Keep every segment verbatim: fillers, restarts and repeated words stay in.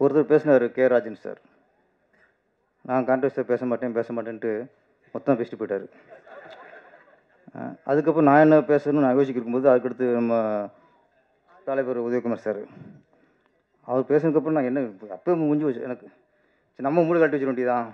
ஒருத்தர் பேசினார், K Rajan sir. நான் கான்ட்ரவர்ஸியாக பேச மாட்டேன் பேச மாட்டேன்ட்டு மொத்தம் பேசிட்டு போயிட்டார். அதுக்கப்புறம் நான் என்ன பேசணும்னு நான் யோசிக்க இருக்கும்போது அதுக்கடுத்து நம்ம தலைவர் உதயகுமார் சார் அவர் பேசுனதுக்கப்புறம் நான் என்ன அப்போ முடிஞ்சு வச்சு எனக்கு நம்ம மூளை கட்டி வச்சிட வேண்டியதான்.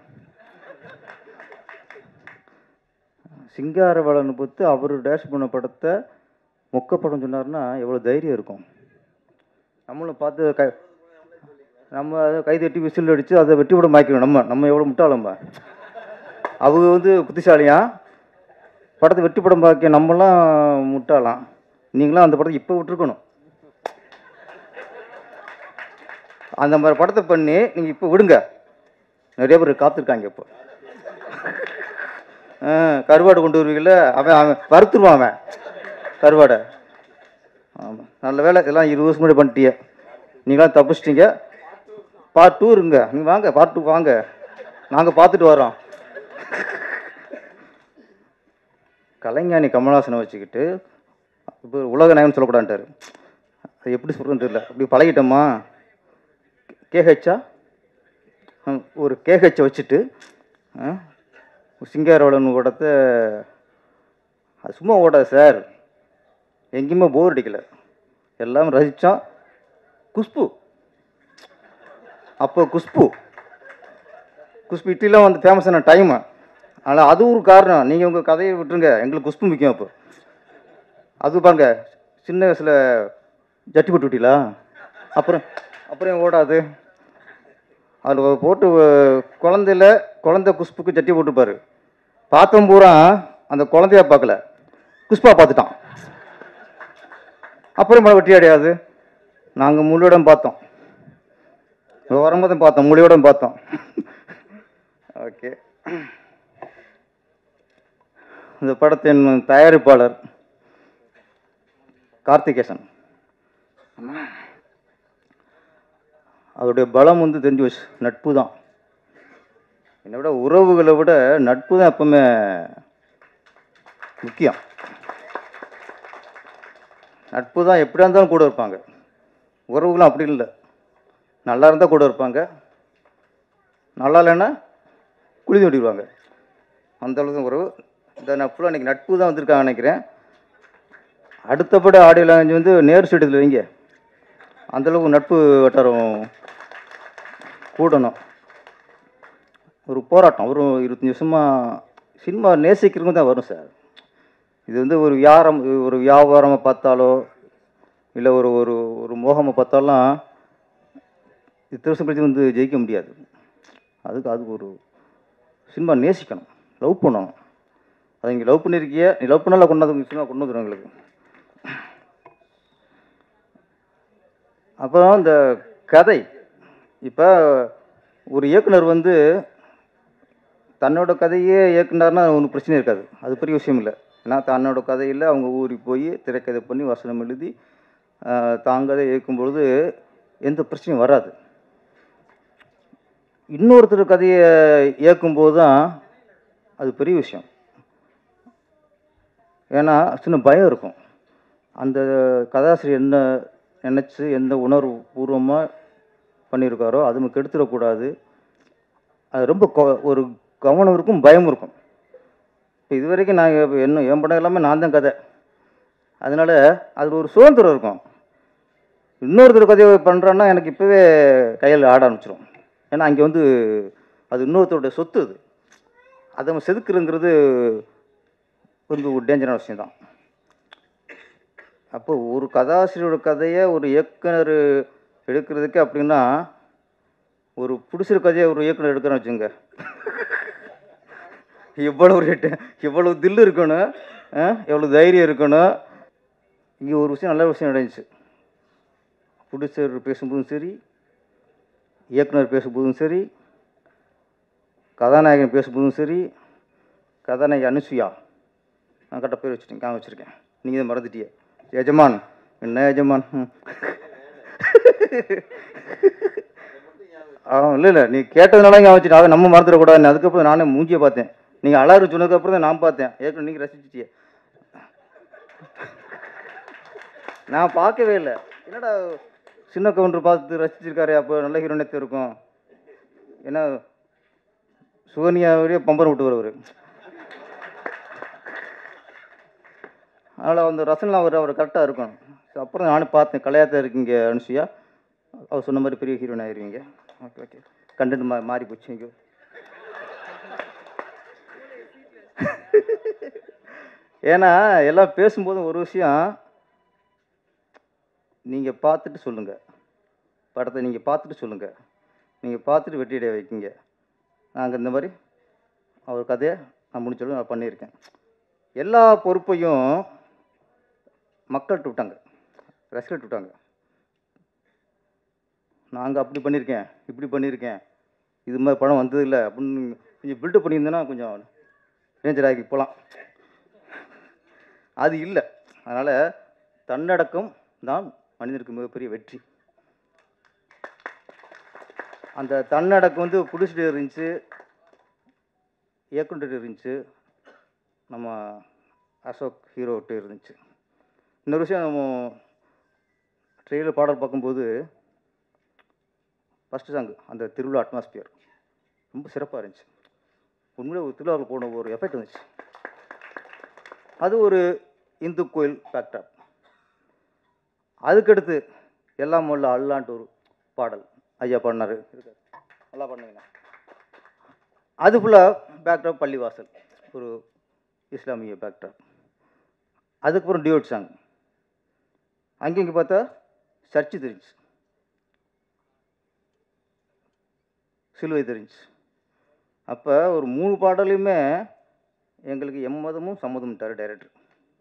சிங்காரவேலனை பொறுத்து அவர் டேஷ் பண்ண படத்தை மொக்க படம் சொன்னார்னா எவ்வளோ தைரியம் இருக்கும். நம்மளும் பார்த்து க நம்ம அதை கை தட்டி விசில் அடித்து அதை வெட்டி விட மாய்க்கணும். நம்ம நம்ம எவ்வளோ முட்டாளம்ப. அவங்க வந்து புத்திசாலியா படத்தை வெட்டி படம் பார்க்க நம்மளாம் முட்டாளாம். நீங்களாம் அந்த படத்தை இப்போ விட்டுருக்கணும். அந்த மாதிரி படத்தை பண்ணி நீங்கள் இப்போ விடுங்க. நிறைய பேர் காத்திருக்காங்க. இப்போ கருவாடு கொண்டு வருவீங்கள, அவன் அவன் வறுத்துருவான் அவன் கருவாடை. ஆமாம், நல்ல வேலை எல்லாம் இருபது வருஷம் முன்னாடி பண்ணிட்டீங்க. நீங்களாம் தப்பிச்சிட்டிங்க. பார்ட் டூ இருங்க. நீங்கள் வாங்க, பார்ட் டூ வாங்க, நாங்கள் பார்த்துட்டு வரோம். கலைஞானி கமல்ஹாசனை வச்சுக்கிட்டு இப்போ உலக நாயகன் சொல்லக்கூடாதுன்ட்டார். அது எப்படி சொல்கிறதுன்னு தெரியல. அப்படி பழகிட்டோமா. கேஹெச்சா ஒரு கேஹெச்சை வச்சுட்டு சிங்காரவேலன் படத்தை அது சும்மா ஓடாது சார். எங்கேயுமே போர் அடிக்கலை, எல்லாமே ரசித்தோம். குஷ்பு அப்போ குஷ்பு குஷ்பு இட்லிலாம் வந்து ஃபேமஸான டைமு. ஆனால் அது ஒரு காரணம். நீங்கள் உங்கள் கதையை விட்டுருங்க, எங்களுக்கு குஷ்பு முக்கியம். அப்போ அது பாருங்க, சின்ன வயசில் ஜட்டி போட்டு விட்டீங்களா, அப்புறம் அப்புறம் ஓடாது. அதில் போட்டு குழந்தையில குழந்தை குஷ்புக்கு ஜட்டி போட்டுப்பார். பார்த்தோம் பூரா அந்த குழந்தையா பார்க்கல, குஷ்பா பார்த்துட்டான். அப்புறம் வெட்டி அடையாது. நாங்கள் முழுவடம் பார்த்தோம், வரும்போது பார்த்தோம், முழுவடம் பார்த்தோம். ஓகே, இந்த படத்தின் தயாரிப்பாளர் கார்த்திகேசன். அவருடைய பலம் வந்து தெரிஞ்சு வச்சு நட்பு தான். என்னை விட உறவுகளை விட நட்பு தான் எப்பவுமே முக்கியம். நட்பு தான் எப்படியா இருந்தாலும் கூட இருப்பாங்க. உறவுகளும் அப்படி இல்லை, நல்லா இருந்தால் கூட இருப்பாங்க, நல்லா இல்லைன்னா குழி தோண்டிடுவாங்க. அந்தளவுக்கு உறவு. இந்த நட்புல இன்றைக்கி நட்பு தான் வந்திருக்காங்க நினைக்கிறேன். அடுத்தபடி ஆடியோ லாங்குவேஜ் வந்து நேரு ஸ்டேடியத்தில் வைங்க. அந்தளவுக்கு நட்பு வட்டாரம் கூடணும். ஒரு போராட்டம். ஒரு இருபத்தஞ்சி வருஷமாக சினிமா நேசிக்கிறவங்க தான் வரும் சார். இது வந்து ஒரு வியாரம் ஒரு வியாபாரமாக பார்த்தாலோ இல்லை ஒரு ஒரு ஒரு மோகமாக பார்த்தாலும் இத்தனை வருஷம் கழிச்சு வந்து ஜெயிக்க முடியாது. அதுக்கு அதுக்கு ஒரு சினிமா நேசிக்கணும், லவ் பண்ணணும். அதை இங்கே லவ் பண்ணியிருக்கிய, நீ லவ் பண்ணால கொண்டாந்து சினிமா கொண்டு வந்துடும் எங்களுக்கு. அப்புறம் இந்த கதை, இப்போ ஒரு இயக்குனர் வந்து தன்னோட கதையே இயக்குனார்னா ஒன்றும் பிரச்சனை இருக்காது, அது பெரிய விஷயம் இல்லை. ஏன்னா தன்னோட கதையில் அவங்க ஊறி போய் திரைக்கதை பண்ணி வசனம் எழுதி தாங்கதை இயக்கும்பொழுது எந்த பிரச்சனையும் வராது. இன்னொருத்தர் கதையை இயக்கும்போது தான் அது பெரிய விஷயம். ஏன்னா சின்ன பயம் இருக்கும். அந்த கதாசிரியர் என்ன நினச்சி எந்த உணர்வு பூர்வமாக பண்ணியிருக்காரோ அது நமக்கு கெடுத்துடக்கூடாது. அது ரொம்ப ஒரு கவனம் இருக்கும், பயம் இருக்கும். இப்போ இது வரைக்கும் நான் என்ன என் படம் எல்லாமே நான் தான் கதை. அதனால் அதில் ஒரு சுதந்திரம் இருக்கும். இன்னொருத்தர் கதையை பண்ணுறேன்னா எனக்கு இப்போவே கையில் ஆட ஆரம்பிச்சிடும். ஏன்னா அங்கே வந்து அது இன்னொருத்தருடைய சொத்து. அது அதை நம்ம செதுக்குறங்கிறது கொஞ்சம் ஒரு டேஞ்சரான விஷயம்தான். அப்போ ஒரு கதாசிரியரோட கதையை ஒரு இயக்குனர் எடுக்கிறதுக்கு அப்படின்னா ஒரு பிடிச்சிற கதையை ஒரு இயக்குனர் எடுக்கிறேன்னு வச்சுங்க, இவ்வளோ ரேட்டு, இவ்வளோ தில்லு இருக்கணும், எவ்வளோ தைரியம் இருக்கணும். இங்கே ஒரு விஷயம் நல்ல விஷயம் நடந்துச்சு. ப்ரொடியூசர் பேசும்போதும் சரி, இயக்குனர் பேசும்போதும் சரி, கதாநாயகன் பேசும்போதும் சரி, கதாநாயகி அனுசுயா, நான் கரெக்டாக பேர் வச்சுட்டேன், காங்க வச்சுருக்கேன், நீங்கள் தான் மறந்துட்டிய. எஜமான் என்ன எஜமான்? ஆ இல்லை இல்லை, நீ கேட்டதுனால இங்கே வச்சுட்டு அதை நம்ம மறந்துடக்கூடாது. அதுக்கப்புறம் நானே மூஞ்சியை பார்த்தேன். நீங்கள் அலாறு சொன்னதுக்கப்புறம் தான் நான் பார்த்தேன். ஏற்கனவே நீங்கள் ரசிச்சிட்டிய, நான் பார்க்கவே இல்லை. என்னடா சின்ன கவுண்டர் பார்த்து ரசிச்சிருக்காரு, அப்போ நல்ல ஹீரோனத்து இருக்கும். ஏன்னா சுகன்யாவே பம்பர் விட்டு வருவார். அதனால் அந்த ரசனெலாம் அவர் அவர் கரெக்டாக இருக்கும். ஸோ அப்புறம் நானும் பார்த்தேன், கலையாத்தான் இருக்கீங்க அனுசுயா, அவர் சொன்ன மாதிரி பெரிய ஹீரோயின் ஆகிருவீங்க. ஓகே ஓகே கண்டென்ட் மா மாறி போச்சு. இங்கே ஏன்னா எல்லாம் பேசும்போதும் ஒரு விஷயம், நீங்கள் பார்த்துட்டு சொல்லுங்கள், படத்தை நீங்கள் பார்த்துட்டு சொல்லுங்கள், நீங்கள் பார்த்துட்டு வெற்றியடைய வைக்கிங்க. நாங்கள் இந்த மாதிரி அவர் கதையை நான் முடிச்சாலும் நான் பண்ணியிருக்கேன். எல்லா பொறுப்பையும் மக்கள்கிட்ட விட்டாங்க, ரசிகர்கிட்ட விட்டாங்க. நாங்கள் அப்படி பண்ணியிருக்கேன், இப்படி பண்ணியிருக்கேன், இது மாதிரி படம் வந்ததில்லை அப்படின்னு கொஞ்சம் பில்டப் பண்ணியிருந்தேன்னா கொஞ்சம் ரேஞ்சர் ஆகி போகலாம். அது இல்லை. அதனால் தன்னடக்கம் தான் மனிதனுக்கு மிகப்பெரிய வெற்றி. அந்த தன்னடக்கம் வந்து புடிச்சிட்டு இருந்துச்சு, இயக்குனர் இருந்துச்சு, நம்ம அசோக் ஹீரோகிட்ட இருந்துச்சு. இன்னொரு விஷயம், நம்ம ட்ரெயிலர் பாடல் பார்க்கும்போது ஃபஸ்ட்டு சாங்கு அந்த திருவிழா அட்மாஸ்பியர் ரொம்ப சிறப்பாக இருந்துச்சு. உண்மையிலே ஒரு திருவிழாவில் போன ஒரு எஃபெக்ட் இருந்துச்சு. அது ஒரு இந்து கோயில் பேக்டாப். அதுக்கடுத்து எல்லாம் உள்ள அல்லான்ட்டு ஒரு பாடல் ஐயா பாடினார், நல்லா பண்ணுவீங்க. அது ஃபுல்லாக பேக்டாப் பள்ளிவாசல், ஒரு இஸ்லாமிய பேக்டாப். அதுக்கப்புறம் டியூட் சாங், அங்கே இங்கே பார்த்தா சர்ச்சு தெரிஞ்சு, சிலுவை தெரிஞ்சு. அப்போ ஒரு மூணு பாடலையுமே எங்களுக்கு எம்மதமும் சம்மதம்ட்டார் டைரக்டர்.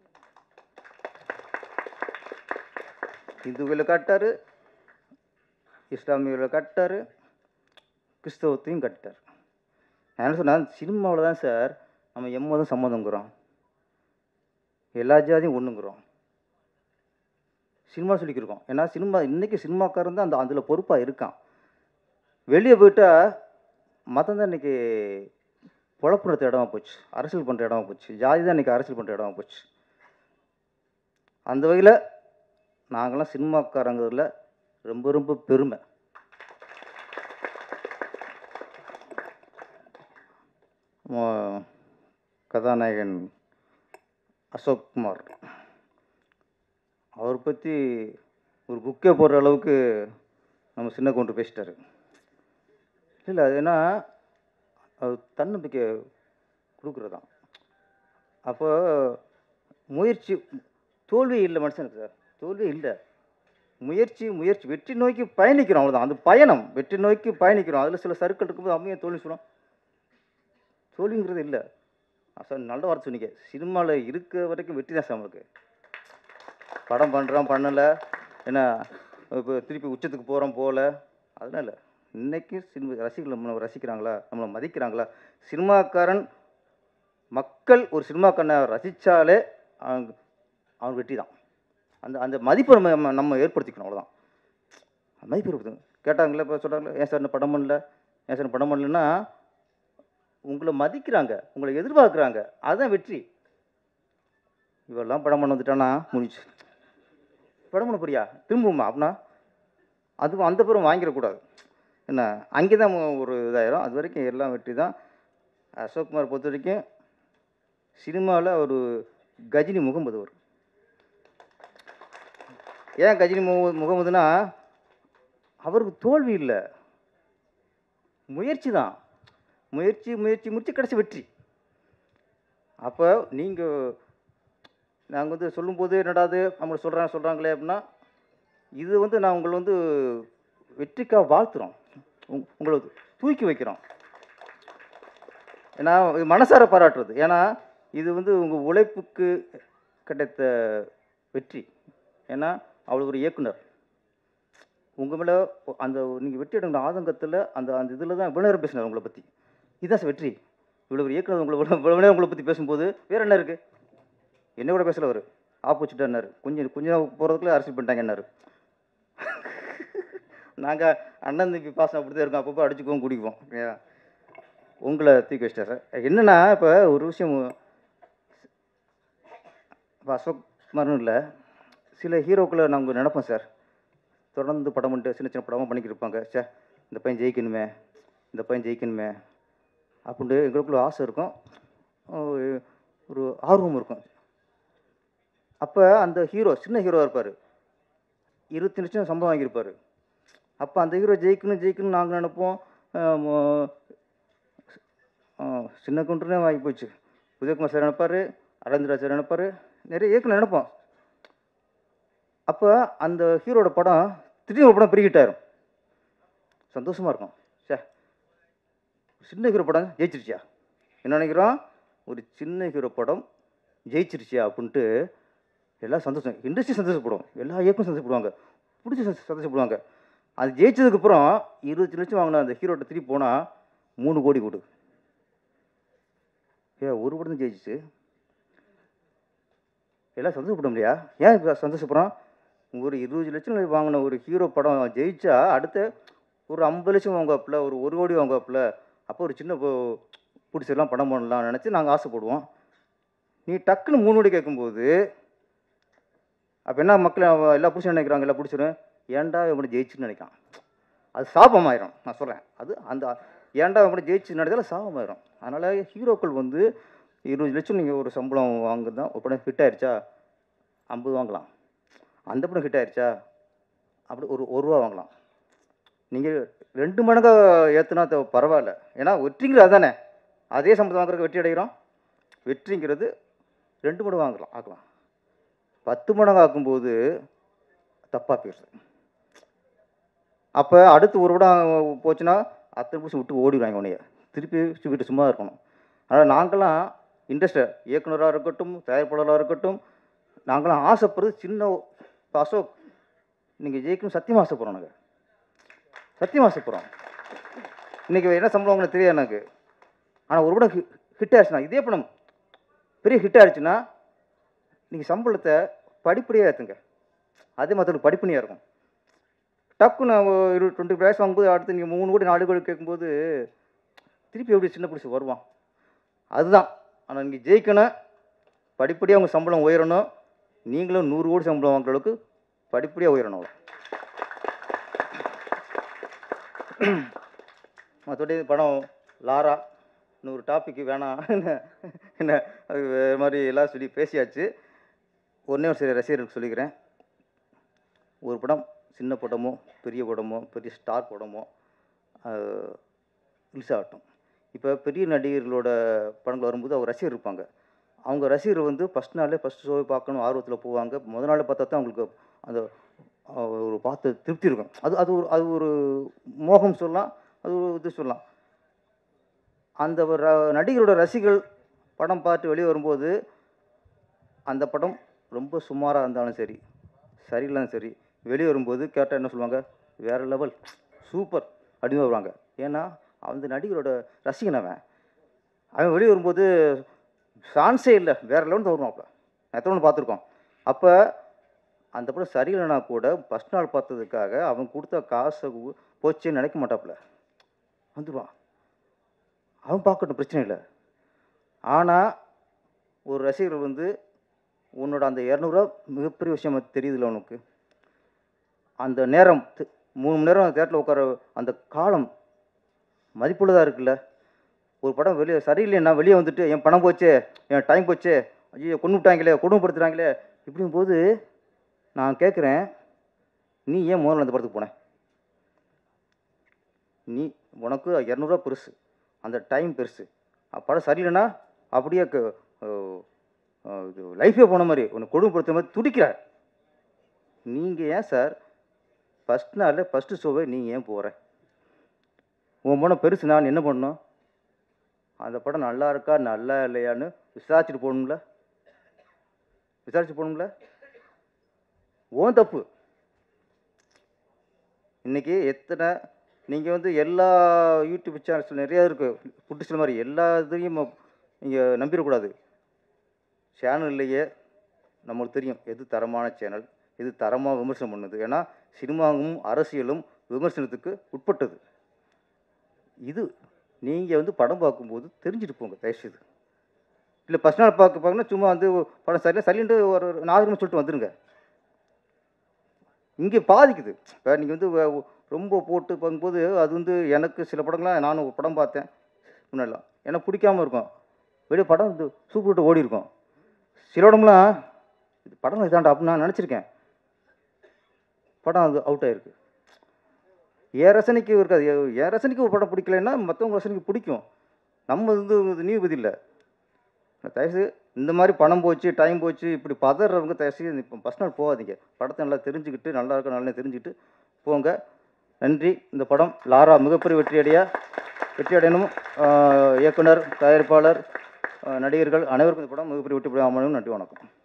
இந்துக்களில் காட்டார், இஸ்லாமியில் காட்டார், கிறிஸ்தவத்தையும் காட்டார். நான் என்ன சொன்னால், சினிமாவில் தான் சார் நம்ம எம்மதம் சம்மதங்கிறோம், எல்லா ஜாதியும் ஒன்றுங்கிறோம், சினிமா சொல்லிக்கிருக்கோம். ஏன்னா சினிமா இன்றைக்கி சினிமாக்காரன் தான் அந்த அதில் பொறுப்பாக இருக்கான். வெளியே போயிட்டால் மதம் தான் இன்றைக்கி பொழப்பு நடத்த இடமா போச்சு, அரசியல் பண்ணுற இடமா போச்சு, ஜாதி தான் இன்றைக்கி அரசியல் பண்ணுற இடமா போச்சு. அந்த வகையில் நாங்களாம் சினிமாக்காரங்கிறதுல ரொம்ப ரொம்ப பெருமை. கதாநாயகன் அசோக் குமார், அவரை பற்றி ஒரு புக்கே போடுற அளவுக்கு நம்ம சின்ன கொண்டு பேசிட்டாரு. இல்லை அது ஏன்னா அது தன்னம்பிக்கை கொடுக்குறதான். அப்போ முயற்சி, தோல்வி இல்லை மனுஷனுக்கு சார், தோல்வி இல்லை, முயற்சி முயற்சி வெற்றி நோக்கி பயணிக்கிறோம், அவ்வளோதான். அந்த பயணம் வெற்றி நோக்கி பயணிக்கிறோம். அதில் சில சர்க்கிள் இருக்கும்போது அம்மையை தோல்வி சொல்கிறோம், தோல்விங்கிறது இல்லை. சார் நல்ல வார்த்தை சொன்னீங்க, சினிமாவில் இருக்க வரைக்கும் வெற்றி தான் சார் நம்மளுக்கு. படம் பண்ணுறோம் பண்ணலை, ஏன்னா இப்போ திருப்பி உச்சத்துக்கு போகிறோம் போகல, அதெல்லாம் இல்லை. இன்றைக்கி சினிமா ரசிகர்கள் நம்மளை ரசிக்கிறாங்களா, நம்மளை மதிக்கிறாங்களா, சினிமாக்காரன் மக்கள் ஒரு சினிமாக்காரனை ரசித்தாலே அவங்க அவங்க வெற்றி தான். அந்த அந்த மதிப்பை நம்ம நம்ம ஏற்படுத்திக்கணும், அவ்வளோதான். மதிப்பு ஏற்படுத்தணும். கேட்டாங்களே இப்போ சொல்கிறாங்களே, ஏன் சார் இந்த படம் பண்ணல, ஏன் சார் படம் பண்ணலன்னா உங்களை மதிக்கிறாங்க, உங்களை எதிர்பார்க்குறாங்க, அதுதான் வெற்றி. இவெல்லாம் படம் பண்ண வந்துட்டானா முடிஞ்சு, படம் பண்ண புரியா திரும்புமா அப்படின்னா அதுவும் அந்த பேரும் வாங்கிடக்கூடாது. என்ன அங்கே தான் ஒரு இதாயிரும். அது வரைக்கும் எல்லாம் வெற்றி தான். அசோக்குமார் பொறுத்த வரைக்கும் சினிமாவில் ஒரு கஜினி முகமது. அவர் ஏன் கஜினி முக முகமதுனா அவருக்கு தோல்வி இல்லை, முயற்சி தான். முயற்சி முயற்சி முயற்சி கடைசி வெற்றி. அப்போ நீங்கள் நாங்கள் வந்து சொல்லும்போது என்னடாது நம்மளை சொல்கிறாங்க சொல்கிறாங்களே அப்படின்னா, இது வந்து நான் உங்களை வந்து வெற்றிக்காக வாழ்த்துறோம், உங்களை தூக்கி வைக்கிறோம். ஏன்னா இது மனசார பாராட்டுறது. ஏன்னா இது வந்து உங்கள் உழைப்புக்கு கிடைத்த வெற்றி. ஏன்னா அவ்வளோ ஒரு இயக்குனர் உங்கள் மேலே அந்த நீங்கள் வெற்றி அடைந்த ஆதங்கத்தில் அந்த அந்த இதில் தான் இவ்வளோ நேரம் பேசினார் உங்களை பற்றி. இதுதான் சார் வெற்றி. இவ்வளோ ஒரு இயக்குனர் உங்களை இவ்வளோ நேரம் உங்களை பற்றி பேசும்போது வேறு என்ன இருக்குது, என்ன கூட பேசல, அவர் ஆப்போசிட்டாக என்னார், கொஞ்சம் கொஞ்ச நேரம் போகிறதுக்குள்ளே அரசியல் பண்ணிட்டாங்க என்னார். நாங்கள் அண்ணன் தம்பி பாசம் அப்படி தான் இருக்கோம், அப்பப்போ அடிச்சுக்குவோம் குடிக்குவோம். உங்களை தூக்கி வச்சிட்டா சார். என்னென்னா இப்போ ஒரு விஷயம், இப்போ அசோக் குமார்னு இல்லை, சில ஹீரோக்களை நாங்கள் நினைப்போம் சார், தொடர்ந்து படம் பண்ணிட்டு சின்ன சின்ன படமாக பண்ணிக்கிட்டு இருப்பாங்க. சே இந்த பையன் ஜெயிக்கணுமே, இந்த பையன் ஜெயிக்கணுமே அப்படின்ட்டு எங்களுக்குள்ள ஆசை இருக்கும், ஒரு ஆர்வம் இருக்கும். அப்போ அந்த ஹீரோ சின்ன ஹீரோவாக இருப்பார், இருபத்தி லட்சம் சம்பளம் வாங்கியிருப்பார். அப்போ அந்த ஹீரோ ஜெயிக்கணும் ஜெயிக்கணும்னு நாங்கள் நினைப்போம். சின்ன கவுண்டர்னே வாங்கி போச்சு. உதயகுமார் சார் நினைப்பார், அரவிந்த்ராஜ் சார் நினைப்பார், நிறைய இயக்குனர் நினைப்போம். அப்போ அந்த ஹீரோட படம் திடீர்னு ஒரு படம் பிரிக்கிட்டாயிரும், சந்தோஷமாக இருக்கும். சே சின்ன ஹீரோ படம் ஜெயிச்சிருச்சியா, என்ன நினைக்கிறோம், ஒரு சின்ன ஹீரோ படம் ஜெயிச்சிருச்சியா அப்படின்ட்டு எல்லாம் சந்தோஷம். இண்டஸ்ட்ரி சந்தோஷப்படும், எல்லா இயக்கம் சந்தோஷப்படுவாங்க, பிடிச்சி சந்தோஷப்படுவாங்க. அது ஜெயிச்சதுக்கப்புறம் இருபத்தி லட்சம் வாங்கின அந்த ஹீரோட்ட திருப்பி போனால் மூணு கோடி கொடு. ஏ ஒரு படம் தான் ஜெயிச்சிச்சு, எல்லாம் சந்தோஷப்பட முடியா? ஏன் இப்போ சந்தோஷப்படுறோம்? ஒரு இருபது லட்சம் வாங்கின ஒரு ஹீரோ படம் ஜெயிச்சா அடுத்த ஒரு ஐம்பது லட்சம் வாங்குவாப்புல, ஒரு ஒரு கோடி வாங்குவாப்புல. அப்போ ஒரு சின்ன பிடிச்சிடலாம் படம் பண்ணலாம் நினச்சி நாங்கள் ஆசைப்படுவோம். நீ டக்குன்னு மூணு கோடி கேட்கும்போது அப்போ என்ன மக்கள் எல்லாம் பிடிச்சி நினைக்கிறாங்க, எல்லாம் பிடிச்சிடும் ஏன்டா எப்படி ஜெயிச்சுன்னு நினைக்கான். அது சாபமாயிரும். நான் சொல்கிறேன், அது அந்த ஏன்டா எப்படி ஜெயிச்சு நினைச்சால சாபமாயிரும். அதனால் ஹீரோக்கள் வந்து இருபது லட்சம் நீங்கள் ஒரு சம்பளம் வாங்குதான். ஒரு படம் ஹிட் ஆயிடுச்சா ஐம்பது வாங்கலாம், அந்த படம் ஹிட் ஆயிடுச்சா அப்படி ஒரு ஒரு ரூபா வாங்கலாம். நீங்கள் ரெண்டு மடங்காக ஏற்றுனா பரவாயில்ல, ஏன்னா வெற்றிங்கிறது அதுதானே. அதே சம்பளம் வாங்குறதுக்கு வெற்றி அடைகிறோம். வெற்றிங்கிறது ரெண்டு மடங்கு வாங்கலாம் ஆக்கலாம். பத்து மடங்கு ஆக்கும்போது தப்பாக போயிடுது. அப்போ அடுத்து ஒரு படம் போச்சுன்னா அத்தனை புதுசு விட்டு ஓடிடுவாங்க உன்னைய, திருப்பி வீட்டு சும்மா இருக்கணும். அதனால் நாங்களாம் இண்டஸ்ட்ரி இயக்குனராக இருக்கட்டும், தயாரிப்பாளராக இருக்கட்டும், நாங்களாம் ஆசைப்படுறது சின்ன அசோக் நீங்கள் ஜெயிக்கணும் சத்தியமாக ஆசைப்படுறோம். நாங்கள் சத்தியமாக ஆசைப்படுறோம். இன்றைக்கி என்ன சம்பளம் உங்களுக்கு தெரியாது எனக்கு. ஆனால் ஒரு படம் ஹிட் ஆயிடுச்சுன்னா, இதே படம் பெரிய ஹிட் ஆயிடுச்சுன்னா நீங்கள் சம்பளத்தை படிப்படியாக ஏற்றுங்க. அதே மாதிரி படிப்படியாக இருக்கும். டக்குன்னு ஒரு டுவெண்ட்டி ப்ரைஸ் வாங்கும்போது அடுத்து நீங்கள் மூணு கோடி நாலு கோடி கேட்கும்போது திருப்பி எப்படி சின்ன பிடிச்சி வருவான். அதுதான். ஆனால் நீங்கள் ஜெயிக்கணும், படிப்படியாக உங்கள் சம்பளம் உயரணும். நீங்களும் நூறு கோடி சம்பளம் வாங்குற அளவுக்கு படிப்படியாக உயரணும். மற்றபடி படம் லாரா நூறு டாபிக் வேணாம் என்ன அது வேறு மாதிரி எல்லாம் சொல்லி பேசியாச்சு. ஒன்றே ஒரு சில ரசிகர்களுக்கு சொல்லிக்கிறேன், ஒரு படம் சின்ன படமோ பெரிய படமோ பெரிய ஸ்டார் படமோ ரிலீஸ் ஆகட்டும். இப்போ பெரிய நடிகர்களோட படங்கள் வரும்போது அவங்க ரசிகர் இருப்பாங்க. அவங்க ரசிகர் வந்து ஃபஸ்ட் நாளே ஃபஸ்ட் ஷோவை பார்க்கணும் ஆர்வத்தில் போவாங்க. முதல் நாள் பார்த்தா தான் அவங்களுக்கு அந்த ஒரு பார்த்து திருப்தி இருக்கும். அது அது ஒரு அது ஒரு மோகம் சொல்லலாம், அது ஒரு இது சொல்லலாம். அந்த ஒரு நடிகரோட ரசிகர்கள் படம் பார்த்து வெளியே வரும்போது அந்த படம் ரொம்ப சுமாராக இருந்தாலும் சரி, சரியில்லைன்னு சரி, வெளியே வரும்போது கேட்டால் என்ன சொல்லுவாங்க, வேறு லெவல் சூப்பர் அப்படின்னு வருவாங்க. ஏன்னா அந்த நடிகரோட ரசிகன் அவன் அவன் வெளியே வரும்போது சான்ஸே இல்லை, வேறு லெவல் தான் வருவான். அப்போ எத்தனை ஒன்று பார்த்துருக்கோம். அப்போ அந்த படம் சரியில்லைனா கூட ஃபஸ்ட் நாள் பார்த்ததுக்காக அவன் கொடுத்த காசை போச்சேன்னு நினைக்க மாட்டாப்புல, வந்துடுவான். அவன் பார்க்கட்டும், பிரச்சனை இல்லை. ஆனால் ஒரு ரசிகர் வந்து உன்னோட அந்த இரநூறுவா மிகப்பெரிய விஷயம் தெரியுதுல்ல உனக்கு, அந்த நேரம் மூணு மணி நேரம் தேட்டரில் உட்கார அந்த காலம் மதிப்புள்ளதாக இருக்குல்ல. ஒரு படம் வெளியே சரியில்லைன்னா வெளியே வந்துட்டு என் பணம் போச்சு, என் டைம் போச்சு, ஐயோ கொண்டு விட்டாங்களே, கொடுமைப்படுத்துகிறாங்களே, இப்படியும் போது நான் கேட்குறேன், நீ ஏன் முதல்ல அந்த படத்துக்கு போனேன்? நீ உனக்கு இரநூறுவா பெருசு, அந்த டைம் பெருசு. படம் சரியில்லைன்னா அப்படியே இது லைஃபே போன மாதிரி உன்னை கொடுமைப்படுத்துற மாதிரி துடிக்கிற. நீங்கள் ஏன் சார் ஃபஸ்ட் நாளில் ஃபஸ்ட்டு ஷோவை நீங்கள் ஏன் போகிற? உன் படம் பெருசு, நான் என்ன பண்ணணும்? அந்த படம் நல்லா இருக்கா நல்லா இல்லையான்னு விசாரிச்சுட்டு போகணும்ல, விசாரிச்சு போகணும்ல. ஓன் தப்பு. இன்றைக்கி எத்தனை நீங்கள் வந்து எல்லா யூடியூப் சேனல்ஸ் நிறையா இருக்குது, ஃபுட்டு சில மாதிரி எல்லா இதையும் நீங்கள் நம்பிடக்கூடாது. சேனல்லையே நம்மளுக்கு தெரியும் எது தரமான சேனல், எது தரமாக விமர்சனம் பண்ணுது. ஏன்னா சினிமாவும் அரசியலும் விமர்சனத்துக்கு உட்பட்டது. இது நீங்கள் வந்து படம் பார்க்கும்போது தெரிஞ்சுட்டு போங்க தயவுசெய்து. இல்லை ஃபஸ்ட் நாள் பார்க்க பார்க்கணும் சும்மா வந்து படம் சரியில்லை சரியில்லைன்ட்டு ஒரு நாகரிகமாக சொல்லிட்டு வந்துடுங்க. இங்கே பாதிக்குது. இப்போ நீங்கள் வந்து வ- ரொம்ப போட்டு பார்க்கும்போது அது வந்து எனக்கு சில படங்கள்லாம் நானும் ஒரு படம் பார்த்தேன் முன்னெல்லாம் எனக்கு பிடிக்காம இருக்கும். வெளியே படம் வந்து சூப்பர் விட்டு ஓடி இருக்கும். சில இடம்லாம் இது படம் இதாண்டா அப்படின்னு நான் நினச்சிருக்கேன். படம் அது அவுட் ஆயிருக்கு. என் ரசனைக்கு இருக்காது. எ- என் ரசனைக்கு ஒரு படம் பிடிக்கலைன்னா மற்றவங்க ரசனைக்கு பிடிக்கும். நம்ம வந்து இது நீதிபதி இல்லை. தயவுசெய்து இந்த மாதிரி பணம் போச்சு டைம் போச்சு இப்படி பதறவங்க தயவுசெய்து இப்போ ஃபஸ்ட் நாள் போகாதீங்க. படத்தை நல்லா தெரிஞ்சுக்கிட்டு நல்லா இருக்க நல்லா தெரிஞ்சுக்கிட்டு போங்க. நன்றி. இந்த படம் லாரா மிகப்பெரிய வெற்றியடைய வெற்றியடையணும். ஆஹ் இயக்குனர், தயாரிப்பாளர், ஆஹ் நடிகர்கள் அனைவருக்கும் இந்த படம் மிகப்பெரிய வெற்றி அமையணும். நன்றி, வணக்கம்.